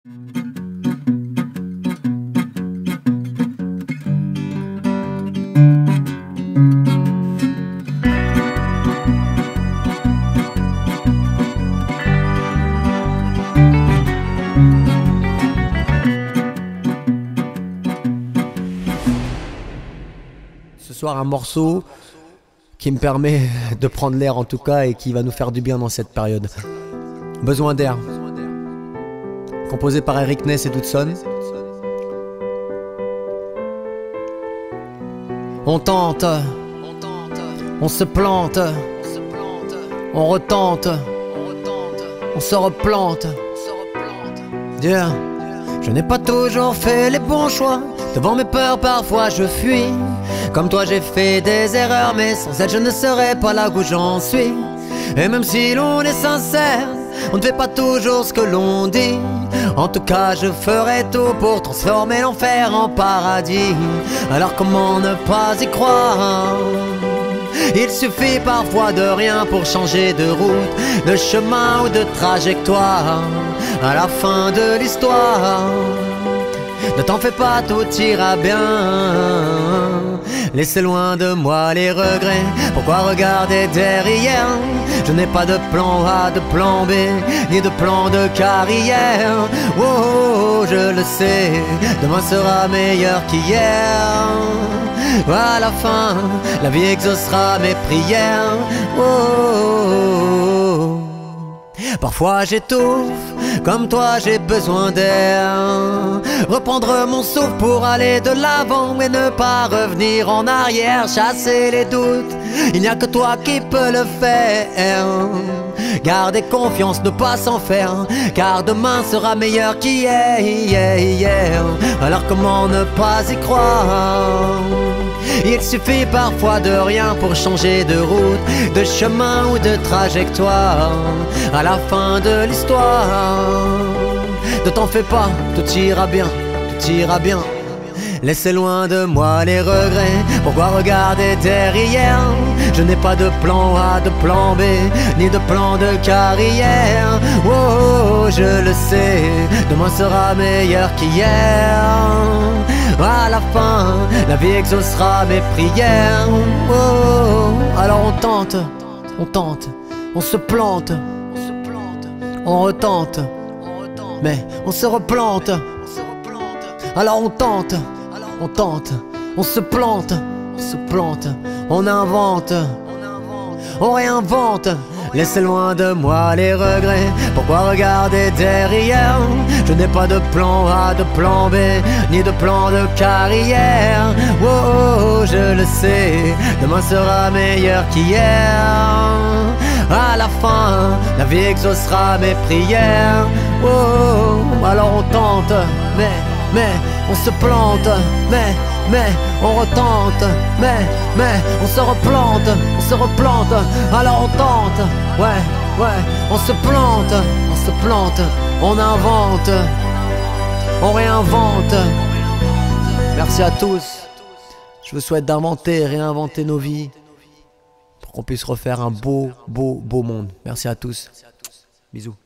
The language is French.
Ce soir, un morceau qui me permet de prendre l'air en tout cas et qui va nous faire du bien dans cette période. Besoin d'air. Composé par Eric Ness et Doodson. On tente, on se plante, on retente, on se replante. Dieu, je n'ai pas toujours fait les bons choix. Devant mes peurs, parfois je fuis. Comme toi j'ai fait des erreurs, mais sans elles je ne serais pas là où j'en suis. Et même si l'on est sincère, on ne fait pas toujours ce que l'on dit. En tout cas je ferai tout pour transformer l'enfer en paradis. Alors comment ne pas y croire? Il suffit parfois de rien pour changer de route, de chemin ou de trajectoire. À la fin de l'histoire, ne t'en fais pas, tout ira bien. Laissez loin de moi les regrets. Pourquoi regarder derrière? Je n'ai pas de plan A, de plan B, ni de plan de carrière. Oh, je le sais, demain sera meilleur qu'hier. À la fin, la vie exaucera mes prières. Oh, parfois j'étouffe, comme toi j'ai besoin d'air. Reprendre mon souffle pour aller de l'avant et ne pas revenir en arrière. Chasser les doutes, il n'y a que toi qui peux le faire. Garder confiance, ne pas s'en faire, car demain sera meilleur qu'hier. Alors comment ne pas y croire? Il suffit parfois de rien pour changer de route, de chemin ou de trajectoire. À la fin de l'histoire, ne t'en fais pas, tout ira bien, tout ira bien. Laissez loin de moi les regrets. Pourquoi regarder derrière? Je n'ai pas de plan A, de plan B, ni de plan de carrière. Oh, je le sais, demain sera meilleur qu'hier. À la fin, la vie exaucera mes prières. Oh, alors on tente, on se plante, on retente, mais on se replante. Alors on tente, on se plante, on invente, on réinvente. Laissez loin de moi les regrets. Pourquoi regarder derrière? Je n'ai pas de plan A, de plan B, ni de plan de carrière. Oh, je le sais, demain sera meilleur qu'hier. À la fin, la vie exaucera mes prières. Oh, alors on tente, mais on se plante, mais on retente, mais on se replante, alors on tente, ouais, on se plante, on invente, on réinvente. Merci à tous, je vous souhaite d'inventer et réinventer nos vies pour qu'on puisse refaire un beau monde. Merci à tous, bisous.